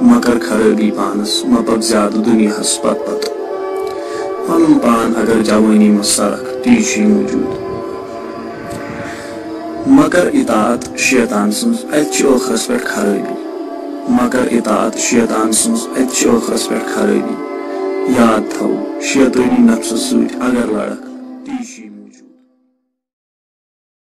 मकर खराबी पानस मपक ज्यादा दुनियास पत पत पन पान अगर जवानी में सरख ती मौजूद मकर इतात शैतान सुन अखरस पे खराबी मकर इतात शैतान सुन अखरस पे खराबी याद थो शैतानी नफ्स सूत अगर लड़क